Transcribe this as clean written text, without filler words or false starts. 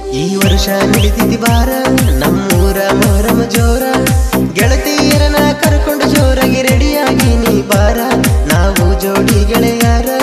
ಈ ವರ್ಷ ನಡೀತಿದ್ದಿ ಬಾರ ನಮ್ಮೂರ ಮೊಹರಂ ಜೋರ ಗೆಳತಿಯರನ್ನ ಕರ್ಕೊಂಡು ಜೋರಾಗಿ ರೆಡಿಯಾಗಿ ನೀ ಬಾರ ನಾವು ಜೋಡಿ ಗೆಳೆಯರ